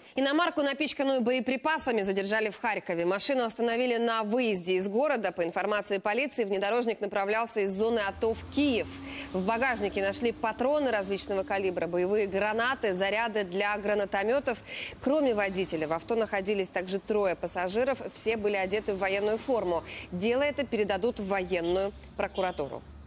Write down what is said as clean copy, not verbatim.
Иномарку, напичканную боеприпасами, задержали в Харькове. Машину остановили на выезде из города. По информации полиции, внедорожник направлялся из зоны АТО в Киев. В багажнике нашли патроны различного калибра, боевые гранаты, заряды для гранатометов. Кроме водителя, в авто находились также 3 пассажиров. Все были одеты в военную форму. Дело это передадут в военную прокуратуру.